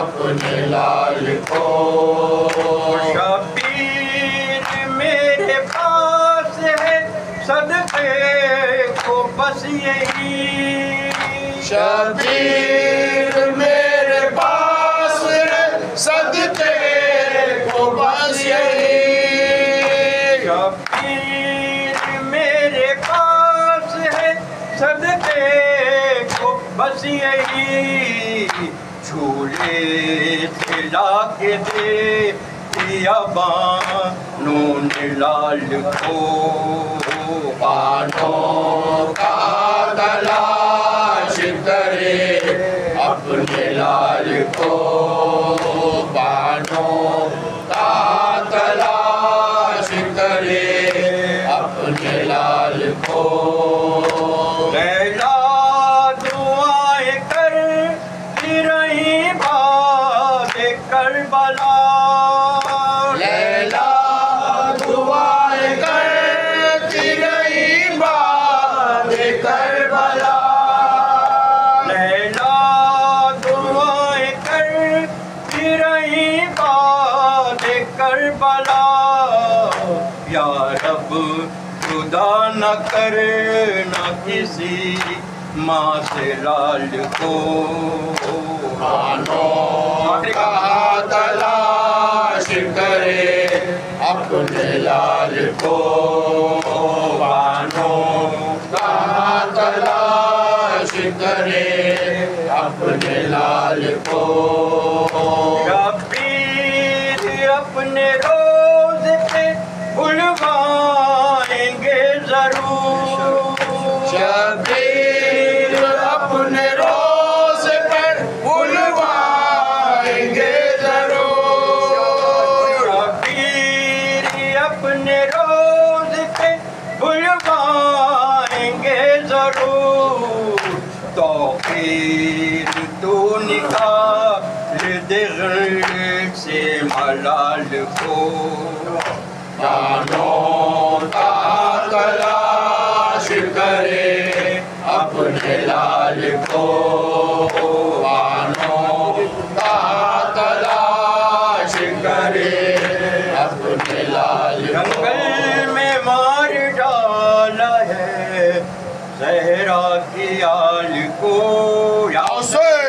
अपने लाल को। शबीर मेरे पास है सदके को बस यही। शबीर मेरे पास है सदके को बस यही। शबीर मेरे पास है सदके को बस यही। झूले खिला के दे दिया बानों ने लाल को। बानों का तलाश करे अपने लाल को। बानों का तलाश करे अपने लाल को। लैला दुआएं कर रही बात करबला। लैला दुआएं करती रही बात करबला। लैला दुआएं करती रही बात करबला। या रब खुदा न करना किसी माँ से लाल को। बानों का तलाश करे अपने लाल को। बानों का तलाश करे अपने लाल को। शबीर अपने रोज पे बुलवाएंगे जरूर। शबीर अपने रोज पर बुलवाएंगे जरूर। शबीर अपने रोज पे बुलवाएंगे जरूर। तौकीर तो निकाल दे से मलाल को। बानों का तलाश करे अपने लाल को। बानों का तलाश करे अपने लाल को। जंगल में मार डाला है सहरा की आल को। या